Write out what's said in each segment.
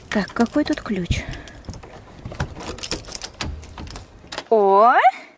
Так, какой тут ключ? О!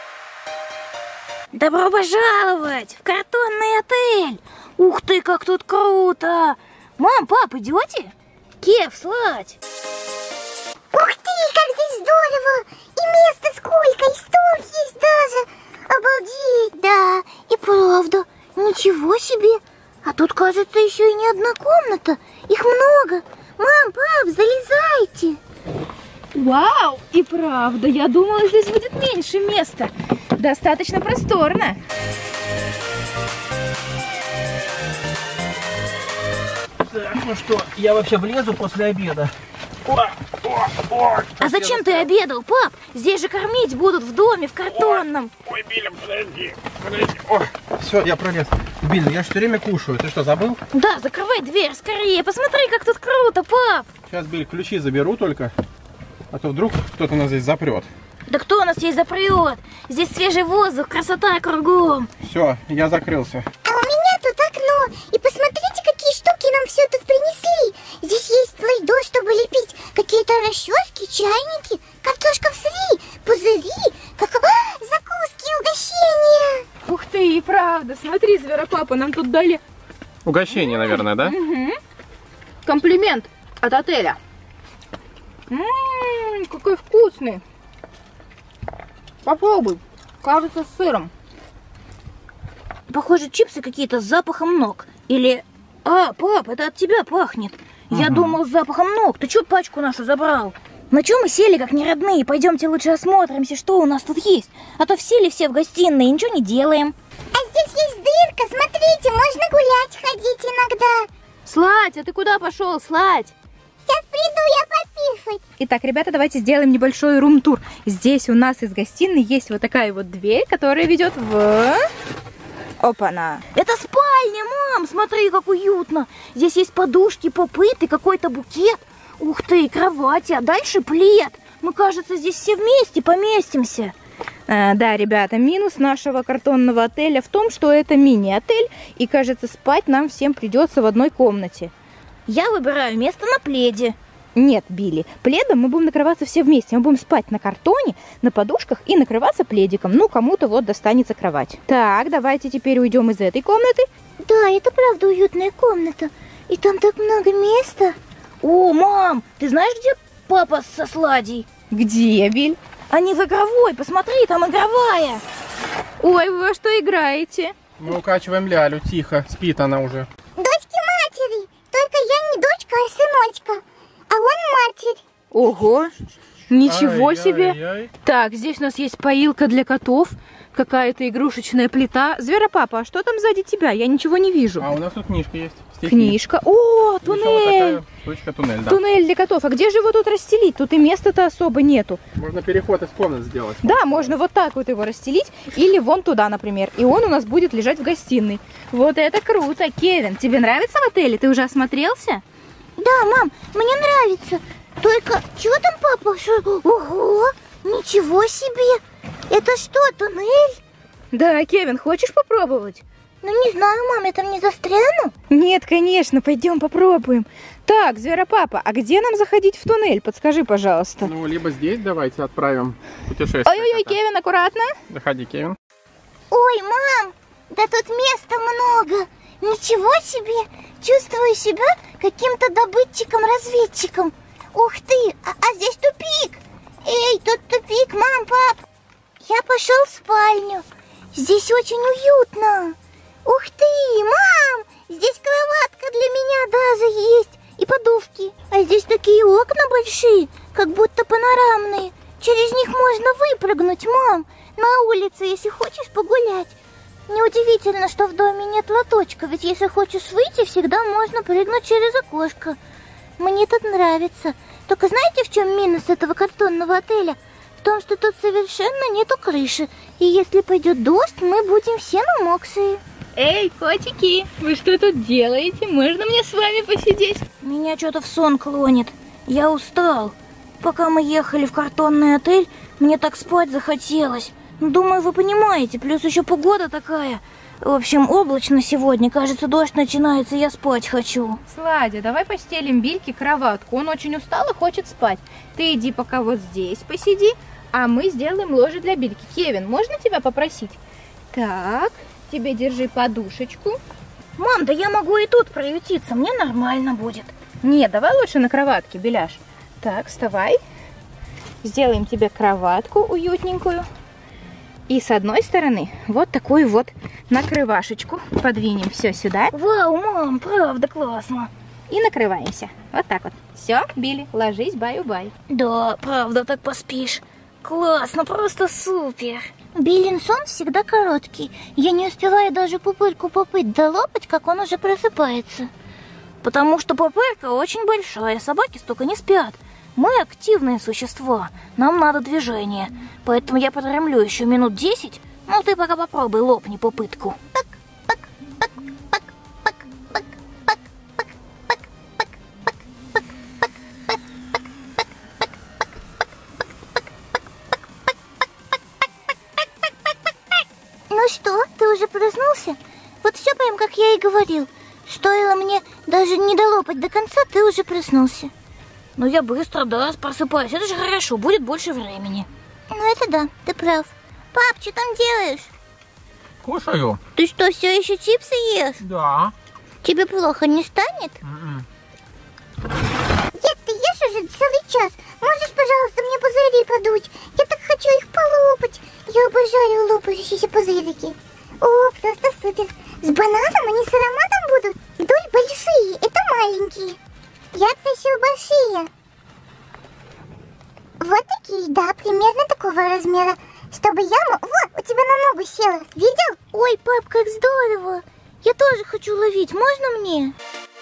Добро пожаловать в картонный отель! Ух ты, как тут круто! Мам, пап, идете? Кев, Сладь! Ух ты, как здесь здорово! И места сколько, и стол есть даже! Обалдеть, да! И правда, ничего себе! А тут, кажется, еще и не одна комната. Их много. Мам, пап, залезайте! Вау, и правда, я думала, здесь будет меньше места. Достаточно просторно. Так, ну что, я вообще влезу после обеда? А зачем ты обедал, пап? Здесь же кормить будут в доме, в картонном. Ой, Билли, подожди. Все, я пролез. Билли, я же все время кушаю. Ты что, забыл? Да, закрывай дверь скорее. Посмотри, как тут круто, пап. Сейчас, Билли, ключи заберу только. А то вдруг кто-то нас здесь запрет. Да кто у нас здесь запрет? Здесь свежий воздух, красота кругом. Все, я закрылся. А у меня тут окно. И посмотрите, какие штуки нам все тут принесли. Здесь есть плейдо, чтобы лепить какие-то расчески, чайники, картошка фри, пузыри, закуски, угощения. Ух ты, и правда. Смотри, Зверопапа, нам тут дали Угощение, наверное, да? комплимент от отеля. Какой вкусный. Попробуй. Кажется, с сыром. Похоже, чипсы какие-то с запахом ног. Или... А, пап, это от тебя пахнет. Я думал, с запахом ног. Ты что пачку нашу забрал? На чем мы сели, как неродные? Пойдемте лучше осмотримся, что у нас тут есть. А то сели все в гостиной и ничего не делаем. А здесь есть дырка, смотрите, можно гулять, ходить иногда. Сладь, а ты куда пошел, Сладь? Сейчас приду я пописать. Итак, ребята, давайте сделаем небольшой рум-тур. Здесь у нас из гостиной есть вот такая вот дверь, которая ведет в... Опа-на! Это спальня, мам! Смотри, как уютно! Здесь есть подушки, попыт и какой-то букет. Ух ты, кровати, а дальше плед. Мы, кажется, здесь все вместе поместимся. Да, ребята, минус нашего картонного отеля в том, что это мини-отель, и, кажется, спать нам всем придется в одной комнате. Я выбираю место на пледе. Нет, Билли, пледом мы будем накрываться все вместе. Мы будем спать на картоне, на подушках и накрываться пледиком. Ну, кому-то вот достанется кровать. Так, давайте теперь уйдем из этой комнаты. Да, это правда уютная комната. И там так много места. О, мам, ты знаешь, где папа со Сладей? Где, Биль? Они в игровой, посмотри, там игровая. Ой, вы во что играете? Мы укачиваем Лялю, тихо, спит она уже. Дочки матери. Только я не дочка, а сыночка. А он матерь. Ого, ничего себе. Ай-яй-яй. Так, здесь у нас есть поилка для котов, какая-то игрушечная плита. Зверопапа, а что там сзади тебя? Я ничего не вижу. А у нас тут книжка есть. Стихи. Книжка. О, Еще вот туннель. такая штучка, туннель, да. Туннель для котов. А где же его тут расстелить? Тут и места-то особо нету. Можно переход из комнат сделать. Да, можно вот так вот его расстелить или вон туда, например. И он у нас будет лежать в гостиной. Вот это круто. Кевин, тебе нравится в отеле? Ты уже осмотрелся? Да, мам, мне нравится. Только, чего там папа? Ого, ничего себе. Это что, туннель? Да, Кевин, хочешь попробовать? Ну, не знаю, мам, я там не застряну? Нет, конечно, пойдем попробуем. Так, Зверопапа, а где нам заходить в туннель? Подскажи, пожалуйста. Ну, либо здесь давайте отправим путешествие. Ой-ой-ой, Кевин, аккуратно. Заходи, Кевин. Ой, мам, да тут места много. Ничего себе. Чувствую себя каким-то добытчиком-разведчиком. Ух ты, а здесь тупик. Эй, тут тупик, мам, пап. Я пошел в спальню. Здесь очень уютно. Ух ты, мам, здесь кроватка для меня даже есть. И подушки. А здесь такие окна большие, как будто панорамные. Через них можно выпрыгнуть, мам, на улице, если хочешь погулять. Неудивительно, что в доме нет лоточка, ведь если хочешь выйти, всегда можно прыгнуть через окошко. Мне тут нравится. Только знаете, в чем минус этого картонного отеля? В том, что тут совершенно нету крыши. И если пойдет дождь, мы будем все намокшие. Эй, котики, вы что тут делаете? Можно мне с вами посидеть? Меня что-то в сон клонит. Я устал. Пока мы ехали в картонный отель, мне так спать захотелось. Думаю, вы понимаете, плюс еще погода такая. В общем, облачно сегодня. Кажется, дождь начинается, я спать хочу. Сладя, давай постелим Бильке кроватку. Он очень устал и хочет спать. Ты иди пока вот здесь посиди, а мы сделаем ложе для Бильки. Кевин, можно тебя попросить? Так, тебе держи подушечку. Мам, да я могу и тут приютиться, мне нормально будет. Нет, давай лучше на кроватке, Беляш. Так, вставай. Сделаем тебе кроватку уютненькую. И с одной стороны вот такую вот накрывашечку. Подвинем все сюда. Вау, мам, правда классно. И накрываемся. Вот так вот. Все, Билли, ложись, баю-бай. Да, правда, так поспишь. Классно, просто супер. Биллин сон всегда короткий. Я не успеваю даже пупырку попыть долопать, как он уже просыпается. Потому что пупырка очень большая, собаки столько не спят. Мы активные существа, нам надо движение. Поэтому я подремлю еще минут 10. Ну ты пока попробуй, лопни попытку. Ну что, ты уже проснулся? Вот все прям как я и говорил. Стоило мне даже не долопать до конца, ты уже проснулся. Ну я быстро, да, просыпаюсь. Это же хорошо, будет больше времени. Ну это да, ты прав. Пап, что там делаешь? Кушаю. Ты что, все еще чипсы ешь? Да. Тебе плохо не станет? Дед, ты ешь уже целый час. Можешь, пожалуйста, мне пузыри подуть? Я так хочу их полопать. Я обожаю лопающиеся пузырики. О, просто супер. С бананом они с ароматом будут? Вдоль большие, это маленькие. Я тащил большие. Вот такие, да, примерно такого размера. Чтобы яма... Вот, у тебя на ногу села. Видел? Ой, пап, как здорово. Я тоже хочу ловить. Можно мне?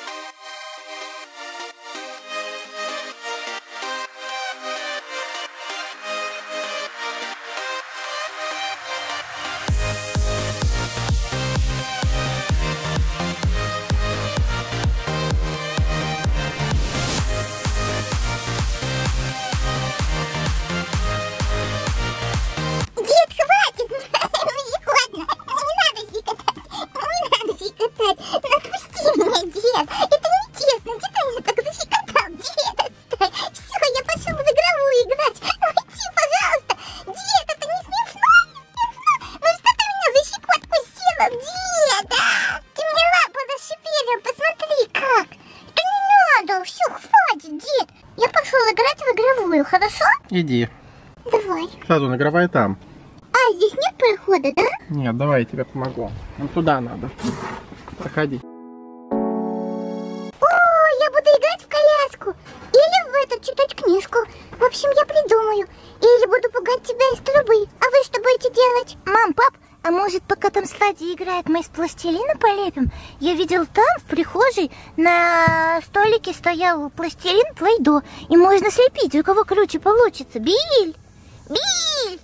Хорошо? Иди. Давай. Сразу награвай там. А, здесь нет прохода, да? Нет, давай, я тебе помогу. Нам туда надо. Проходи. О, я буду играть в коляску. Или в этот читать книжку. В общем, я придумаю. Или буду пугать тебя из трубы. А вы что будете делать? Мам, пап, а может, пока там Слади играет, мы из пластилина полепим? Я видел там, в прихожей, на столике стоял пластилин Плей-До. И можно слепить, у кого круче получится. Биль! Биль!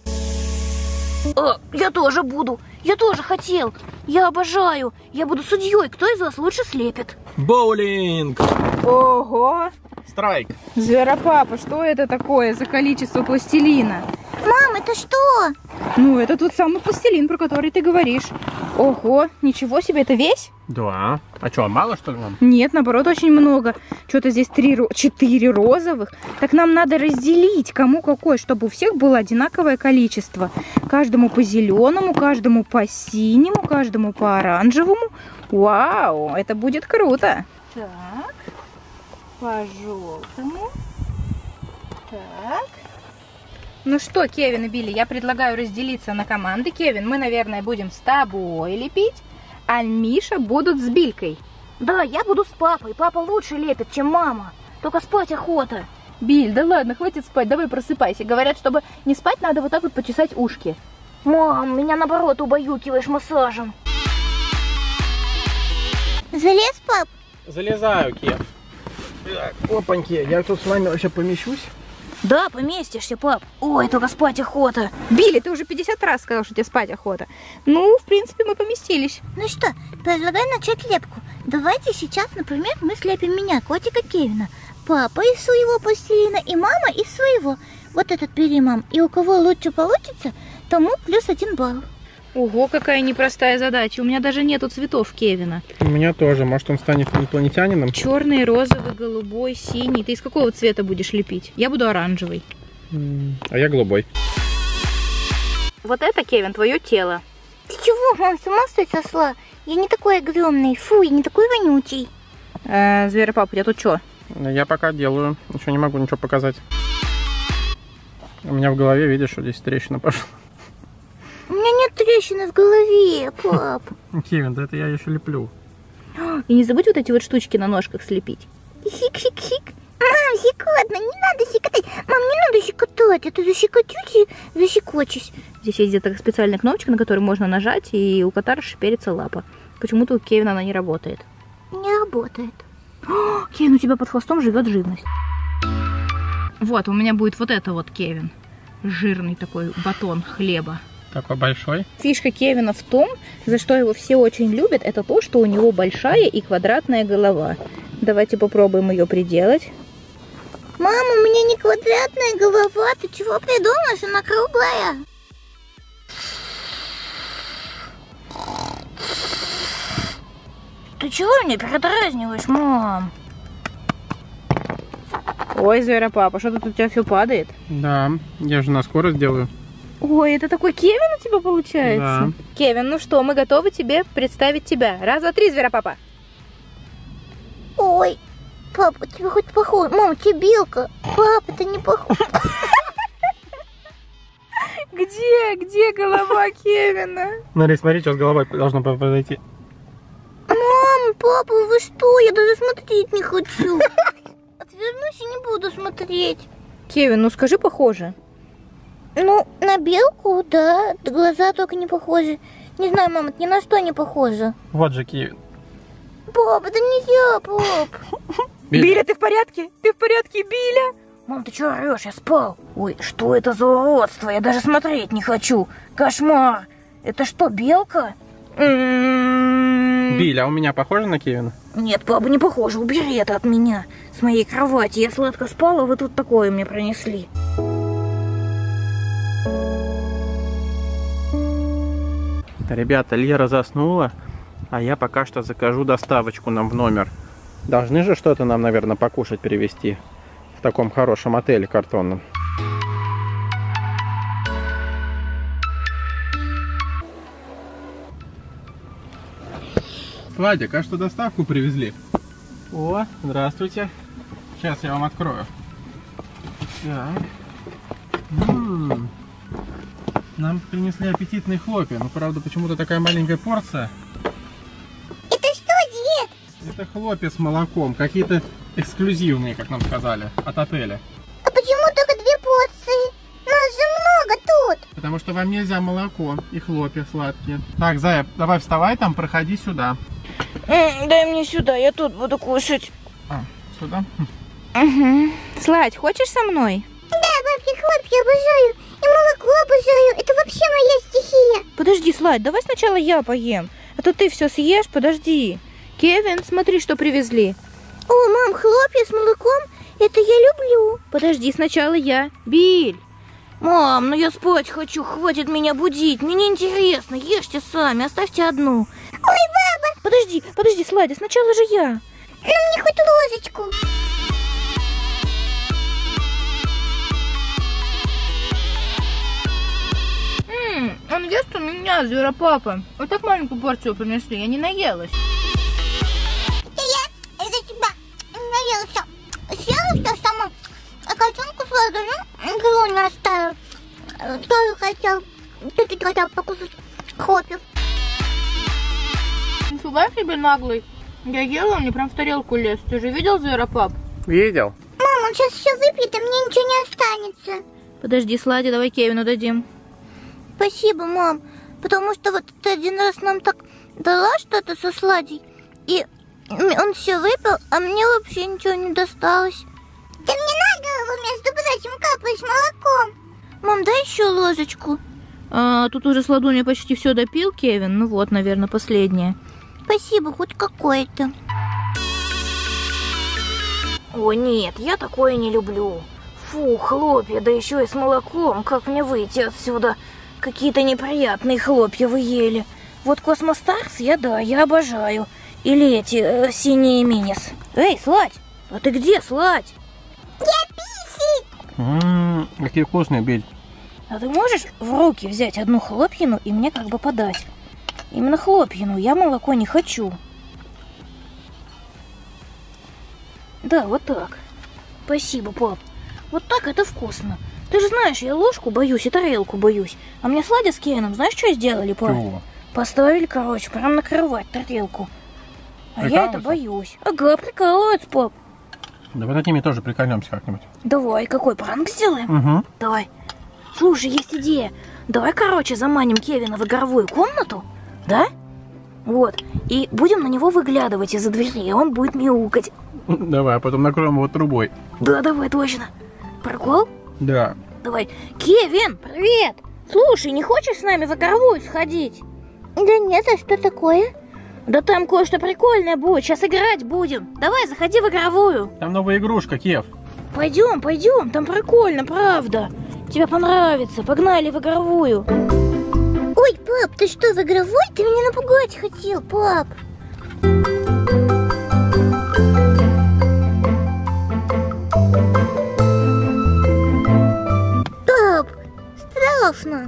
Я тоже буду. Я тоже хотел. Я обожаю. Я буду судьей. Кто из вас лучше слепит? Боулинг! Ого! Страйк! Зверопапа, что это такое за количество пластилина? Мам, это что? Ну, это тот самый пластилин, про который ты говоришь. Ого, ничего себе, это весь? Да. А что, мало что ли вам? Нет, наоборот, очень много. Что-то здесь 4 розовых. Так нам надо разделить, кому какой, чтобы у всех было одинаковое количество. Каждому по зеленому, каждому по синему, каждому по оранжевому. Вау, это будет круто. Так, по желтому. Так. Ну что, Кевин и Билли, я предлагаю разделиться на команды. Кевин, мы, наверное, будем с тобой лепить, а Миша будут с Билькой. Да, я буду с папой. Папа лучше лепит, чем мама. Только спать охота. Биль, да ладно, хватит спать, давай просыпайся. Говорят, чтобы не спать, надо вот так вот почесать ушки. Мам, меня наоборот убаюкиваешь массажем. Залез, пап? Залезаю, Кев. Так, опаньки, я тут с вами вообще помещусь? Да, поместишься, пап. Ой, только спать охота. Билли, ты уже 50 раз сказал, что тебе спать охота. Ну, в принципе, мы поместились. Ну что, предлагаю начать лепку. Давайте сейчас, например, мы слепим меня, котика Кевина. Папа из своего пластилина и мама из своего. Вот этот бери, мам. И у кого лучше получится, тому +1 балл. Ого, какая непростая задача. У меня даже нету цветов Кевина. У меня тоже. Может, он станет инопланетянином? Черный, розовый, голубой, синий. Ты из какого цвета будешь лепить? Я буду оранжевый. А я голубой. Вот это, Кевин, твое тело. Ты чего, мам, с ума что сошла? Я не такой огромный. Фу, я не такой вонючий. Зверопап, у тебя тут что? Я пока делаю. Еще не могу ничего показать. У меня в голове, видишь, что здесь трещина пошла. У меня нет трещины в голове, пап. Кевин, да это я еще леплю. И не забудь вот эти вот штучки на ножках слепить. Хик-хик-хик. Мам, щекотно, не надо щекотать. Мам, не надо щекотать, это защекочусь и защекочусь. Здесь есть где-то специальная кнопочка, на которую можно нажать, и у кота расшиперится лапа. Почему-то у Кевина она не работает. Не работает. О, Кевин, у тебя под хвостом живет живность. Вот, у меня будет вот это вот, Кевин. Жирный такой батон хлеба. Такой большой. Фишка Кевина в том, за что его все очень любят, это то, что у него большая и квадратная голова. Давайте попробуем ее приделать. Мама, у меня не квадратная голова. Ты чего придумаешь? Она круглая. Ты чего меня передразниваешь, мам? Ой, Зверопапа, что тут у тебя все падает? Да, я же на скорость делаю. Ой, это такой Кевин у тебя получается? Да. Кевин, ну что, мы готовы тебе представить тебя. Раз, два, три, Зверопапа. Ой, папа, тебе хоть похож. Мам, тебе белка. Папа, ты не похож. Где голова Кевина? Смотри, сейчас головой должно подойти. Мам, папа, вы что? Я даже смотреть не хочу. Отвернусь и не буду смотреть. Кевин, ну скажи, похоже. Ну, на белку, да. Глаза только не похожи. Не знаю, мама, это ни на что не похоже. Вот же Кевин. Пап, это не я, пап. Биля, ты в порядке? Ты в порядке, Биля? Мам, ты что орешь? Я спал. Ой, что это за уродство? Я даже смотреть не хочу. Кошмар. Это что, белка? Биля, а у меня похоже на Кевина? Нет, папа, не похоже. Убери это от меня. С моей кровати. Я сладко спала, вы тут такое мне принесли. Ребята, Лера заснула, а я пока что закажу доставочку нам в номер. Должны же что-то нам, наверное, покушать привезти в таком хорошем отеле картонном. Владя, кажется, доставку привезли. О, здравствуйте. Сейчас я вам открою. Так. Нам принесли аппетитные хлопья, но правда почему-то такая маленькая порция. Это что, дед? Это хлопья с молоком, какие-то эксклюзивные, как нам сказали, от отеля. А почему только 2 порции? Нас же много тут. Потому что вам нельзя молоко и хлопья сладкие. Так, Зая, давай вставай там, проходи сюда. Дай мне сюда, я тут буду кушать. А, сюда? Угу. Сладь, хочешь со мной? Да, бабки, хлопья обожаю. И молоко обожаю. Это вообще моя стихия. Подожди, Сладь, давай сначала я поем. А то ты все съешь, подожди. Кевин, смотри, что привезли. О, мам, хлопья с молоком? Это я люблю. Подожди, сначала я. Биль. Мам, ну я спать хочу, хватит меня будить. Мне неинтересно, ешьте сами, оставьте одну. Ой, баба. Подожди, Сладя, сначала же я. Ну мне хоть ложечку. Он ест у меня, Зверопапа. Вот так маленькую порцию принесли, я не наелась. Я из-за тебя наелся. Съела все сама. А котенку сладкую, ну, не оставил. Тоже хотел. Чуть-чуть хотел покусать хлопьев. Нифига себе наглый. Я ела, он мне прям в тарелку лез. Ты же видел, Зверопап? Видел? Мама, он сейчас все выпьет, и мне ничего не останется. Подожди, Сладя, давай Кевину дадим. Спасибо, мам. Потому что вот ты один раз нам так дала что-то со Сладей, и он все выпил, а мне вообще ничего не досталось. Ты мне на голову, между прочим, капаешь молоком. Мам, дай еще ложечку. Тут уже Сладуня почти все допил, Кевин. Ну вот, наверное, последнее. Спасибо, хоть какое-то. О, нет, я такое не люблю. Фу, хлопья, да еще и с молоком. Как мне выйти отсюда? какие-то неприятные хлопья вы ели. Вот Космостарс я обожаю. Или эти синие минис. Эй, Сладь, а ты где, Сладь? Я писик. Какие вкусные, Биль. А ты можешь в руки взять одну хлопьину и мне как бы подать? Именно хлопьину, я молоко не хочу. Да, вот так. Спасибо, пап. Вот так это вкусно. Ты же знаешь, я ложку боюсь и тарелку боюсь. А мне Сладя с Кеном, знаешь, что сделали, пап? Чего? Поставили, короче, прям накрывать тарелку. А я это боюсь. Ага, прикалывается, пап. Давай над ними тоже прикольнемся как-нибудь. Давай, какой пранк сделаем? Угу. Давай. Слушай, есть идея. Давай, короче, заманим Кевина в игровую комнату, да? Вот. И будем на него выглядывать из-за двери, и он будет мяукать. Давай, а потом накроем его трубой. Да, давай, точно. Прикол? Да. Давай. Кевин, привет! Слушай, не хочешь с нами в игровую сходить? Да нет, а что такое? Да там кое-что прикольное будет, сейчас играть будем. Давай, заходи в игровую. Там новая игрушка, Кев. Пойдем, пойдем, там прикольно, правда. Тебе понравится, погнали в игровую. Ой, пап, ты что, в игровой? Ты меня напугать хотел, пап. Пап, страшно.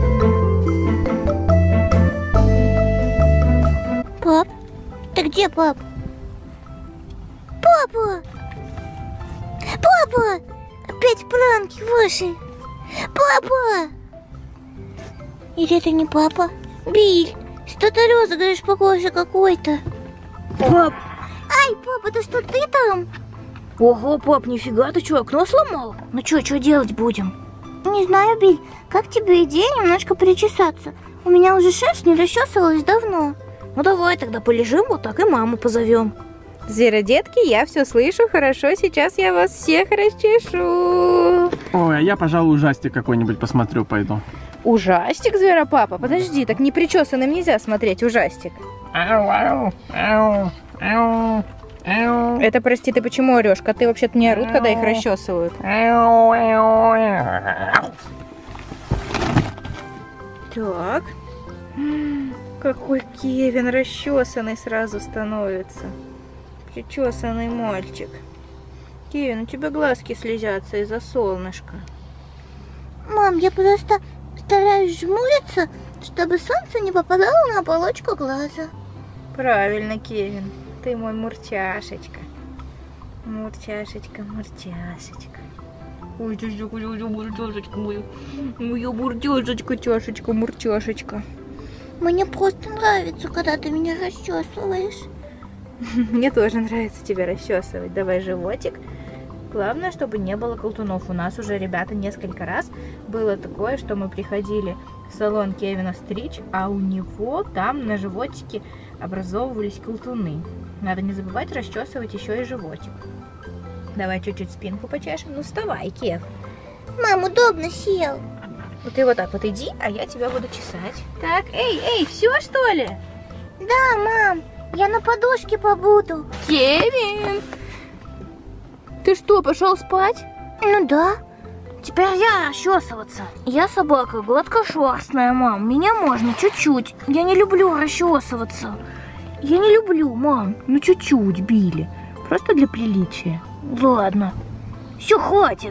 Пап, ты где, пап? Папа! Папа! Опять пранки ваши! Папа! Или это не папа? Биль, что-то розыгрыш похоже какой-то. Пап! Ай, папа, это что, ты там? Ого, пап, нифига, ты что, окно сломал? Ну что делать будем? Не знаю, Биль, как тебе идея немножко причесаться? У меня уже шерсть не расчесывалась давно. Ну давай тогда полежим вот так и маму позовем. Зверодетки, я все слышу, хорошо, сейчас я вас всех расчешу. Ой, а я, пожалуй, ужастик какой-нибудь посмотрю, пойду. Ужастик, Зверопапа? Подожди, так непричесанным нельзя смотреть ужастик. Это, прости, ты почему орешь? Коты вообще-то не орут, когда их расчесывают. Так. Какой Кевин расчесанный сразу становится. Причесанный мальчик. Кевин, у тебя глазки слезятся из-за солнышка. Мам, я просто стараюсь жмуриться, чтобы солнце не попадало на оболочку глаза. Правильно, Кевин. Ты мой мурчашечка. Мурчашечка, мурчашечка. Ой, мурчашечка моя. Моя мурчашечка, чашечка, мурчашечка. Мне просто нравится, когда ты меня расчесываешь. Мне тоже нравится тебя расчесывать. Давай животик. Главное, чтобы не было колтунов. У нас уже, ребята, несколько раз было такое, что мы приходили в салон Кевина стричь, а у него там на животике образовывались колтуны. Надо не забывать расчесывать еще и животик. Давай чуть-чуть спинку почешем. Ну вставай, Кев. Мам, удобно сел. Вот ты вот так вот иди, а я тебя буду чесать. Так, эй, все что ли? Да, мам, я на подушке побуду. Кевин! Ты что, пошел спать? Ну да. Теперь я расчесываться. Я собака гладкошерстная, мам. Меня можно чуть-чуть. Я не люблю расчесываться. Я не люблю, мам. Ну чуть-чуть, Билли. Просто для приличия. Ладно. Все, хватит.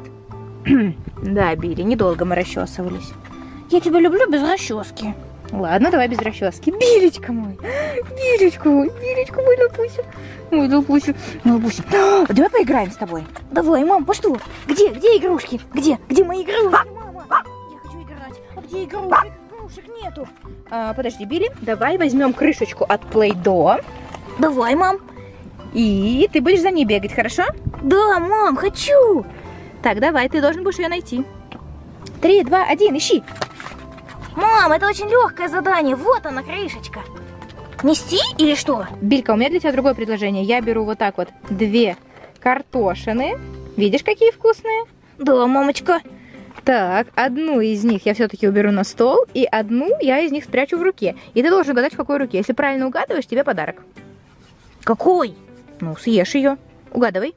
Да, Билли, недолго мы расчесывались. Я тебя люблю без расчески. Ладно, давай без расчески. Билечка мой, Билечка мой, мой Лапуся. Мой Лапуся, мой Лапуся. Давай поиграем с тобой. Давай, мам, пошли. Где игрушки? Где мои игрушки, мама? Я хочу играть. А где игрушек? Игрушек нету. Подожди, Билли, давай возьмем крышечку от Play-Doh. Давай, мам. И ты будешь за ней бегать, хорошо? Да, мам, хочу. Так, давай, ты должен будешь ее найти. 3, 2, 1, ищи. Мам, это очень легкое задание. Вот она, крышечка. Нести или что? Билька, у меня для тебя другое предложение. Я беру вот так вот 2 картошины. Видишь, какие вкусные? Да, мамочка. Так, одну из них я все-таки уберу на стол, и одну я из них спрячу в руке. И ты должен угадать, в какой руке. Если правильно угадываешь, тебе подарок. Какой? Ну, съешь ее. Угадывай.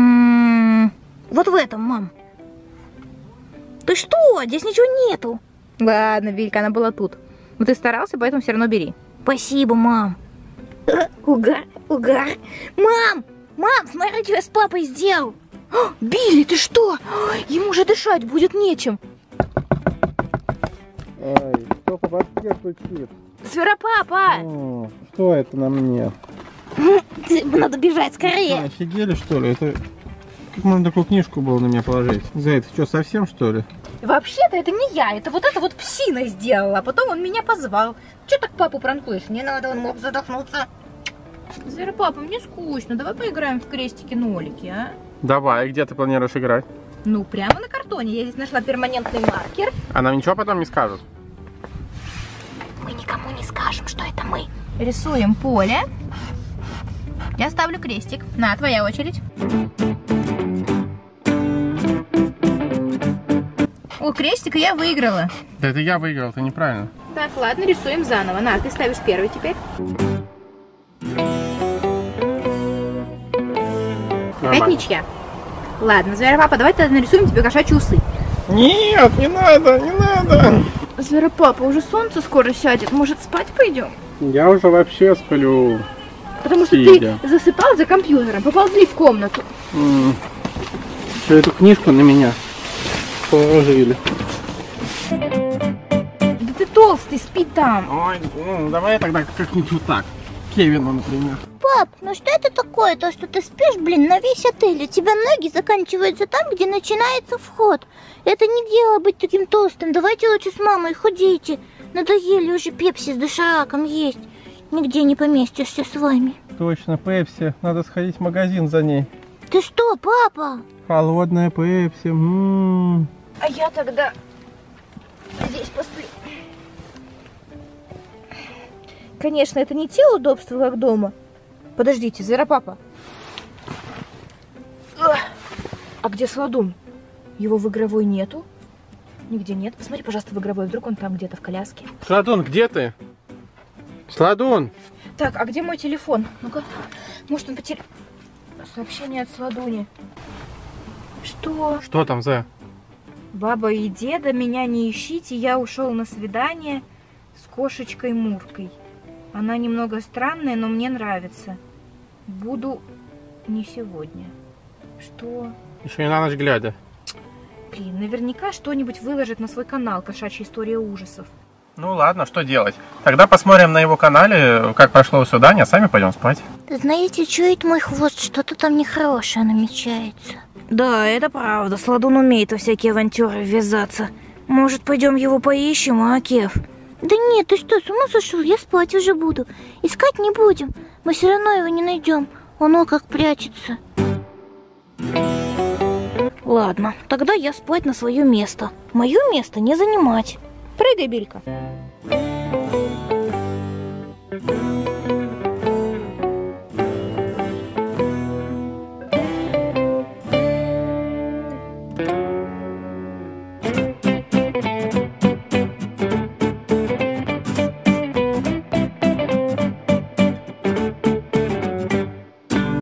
Вот в этом, мам. Ты что? Здесь ничего нету. Ладно, Билька, она была тут. Но ты старался, поэтому все равно бери. Спасибо, мам. Угар, угар. Мам, смотри, что я с папой сделал. Билли, ты что? Ему же дышать будет нечем. Ай, что по башке стучит? Зверопапа! Что это на мне? Надо бежать скорее. Офигели, что ли? Это... Как можно такую книжку было на меня положить? Зай, ты что, совсем, что ли? Вообще-то это не я, это вот псина сделала, а потом он меня позвал. Че так папу пранкуешь? Не надо, он мог задохнуться. Зверопапа, мне скучно, давай поиграем в крестики-нолики, а? Давай, где ты планируешь играть? Ну, прямо на картоне. Я здесь нашла перманентный маркер. А нам ничего потом не скажут? Мы никому не скажем, что это мы. Рисуем поле. Я ставлю крестик. На, твоя очередь. О, крестик, и я выиграла. Да это я выиграл, это неправильно. Так, ладно, рисуем заново. На, ты ставишь первый теперь. Опять ничья. Ладно, Зверопапа, давай тогда нарисуем тебе кошачьи усы. Нет, не надо, не надо. Зверопапа, уже солнце скоро сядет. Может, спать пойдем? Я уже вообще сплю. Потому что Сидя. ты засыпал за компьютером. Поползли в комнату. Что, эту книжку на меня положили? Да ты толстый, спи там. Ой, ну, давай тогда как-нибудь вот так. Кевину, например. Пап, ну что это такое? То, что ты спишь, блин, на весь отель. У тебя ноги заканчиваются там, где начинается вход. Это не дело быть таким толстым. Давайте лучше с мамой худейте. Надоели уже пепси с дошираком есть. Нигде не поместишься с вами. Точно, Пепси. Надо сходить в магазин за ней. Ты что, папа? Холодная Пепси. А я тогда здесь посплю. Конечно, это не те удобства, как дома. Подождите, Зверопапа. А где Сладун? Его в игровой нету? Нигде нет. Посмотри, пожалуйста, в игровой. Вдруг он там где-то в коляске. Сладун, где ты? Сладун! Так, а где мой телефон? Ну-ка, может он потерял... Сообщение от Сладуни. Что? Что там, Зая? Баба и деда, меня не ищите. Я ушел на свидание с кошечкой Муркой. Она немного странная, но мне нравится. Буду не сегодня. Что? Еще и на ночь глядя. Блин, наверняка что-нибудь выложит на свой канал «Кошачья история ужасов». Ну ладно, что делать? Тогда посмотрим на его канале, как прошло свидание, а сами пойдем спать. Знаете, чует мой хвост, что-то там нехорошее намечается. Да, это правда. Сладун умеет во всякие авантюры ввязаться. Может, пойдем его поищем, а, Кев? Да нет, ты что, с ума сошел? Я спать уже буду. Искать не будем. Мы все равно его не найдем. Он как прячется. Ладно, тогда я спать на свое место. Мое место не занимать. Прыгай, Билька.